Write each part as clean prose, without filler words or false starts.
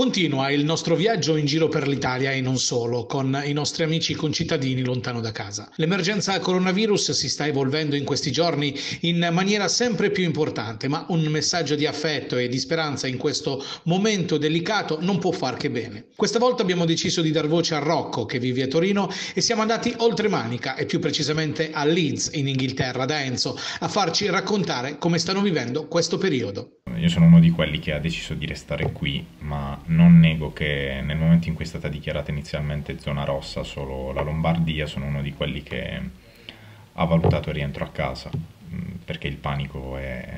Continua il nostro viaggio in giro per l'Italia e non solo, con i nostri amici concittadini lontano da casa. L'emergenza coronavirus si sta evolvendo in questi giorni in maniera sempre più importante, ma un messaggio di affetto e di speranza in questo momento delicato non può far che bene. Questa volta abbiamo deciso di dar voce a Rocco, che vive a Torino, e siamo andati oltre Manica e più precisamente a Leeds, in Inghilterra, da Enzo, a farci raccontare come stanno vivendo questo periodo. Io sono uno di quelli che ha deciso di restare qui, ma non nego che nel momento in cui è stata dichiarata inizialmente zona rossa solo la Lombardia, sono uno di quelli che ha valutato il rientro a casa, perché il panico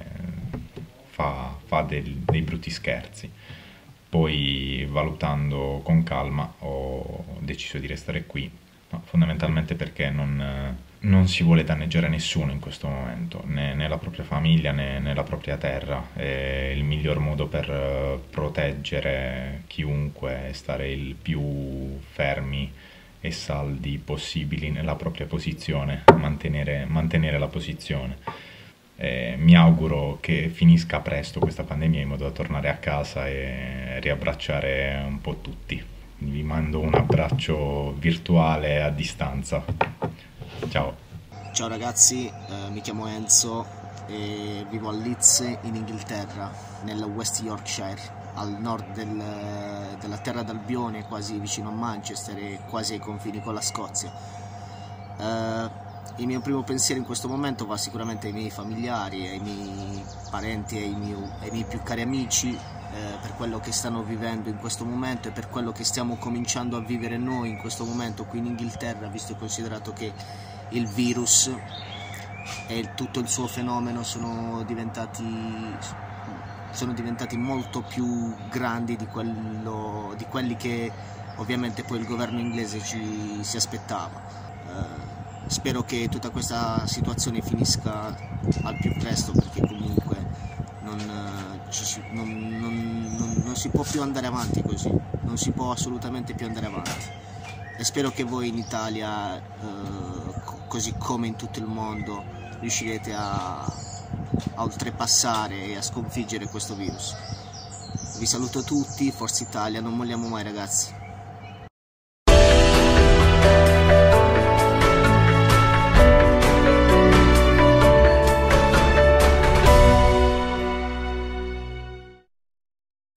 fa dei brutti scherzi. Poi, valutando con calma, ho deciso di restare qui, ma fondamentalmente perché non si vuole danneggiare nessuno in questo momento, né la propria famiglia né la propria terra. E il miglior modo per proteggere chiunque è stare il più fermi e saldi possibili nella propria posizione, mantenere la posizione. Mi auguro che finisca presto questa pandemia in modo da tornare a casa e riabbracciare un po' tutti. Vi mando un abbraccio virtuale a distanza. Ciao. Ciao ragazzi, mi chiamo Enzo e vivo a Leeds in Inghilterra, nel West Yorkshire, al nord della terra d'Albione, quasi vicino a Manchester e quasi ai confini con la Scozia. Il mio primo pensiero in questo momento va sicuramente ai miei familiari, ai miei parenti, ai miei più cari amici, per quello che stanno vivendo in questo momento e per quello che stiamo cominciando a vivere noi in questo momento qui in Inghilterra, visto e considerato che il virus e tutto il suo fenomeno sono diventati molto più grandi di quelli che ovviamente poi il governo inglese si aspettava. Spero che tutta questa situazione finisca al più presto, perché comunque non si può più andare avanti così, non si può assolutamente più andare avanti. E spero che voi in Italia, così come in tutto il mondo, riuscirete a oltrepassare e a sconfiggere questo virus. Vi saluto tutti, Forza Italia, non molliamo mai ragazzi.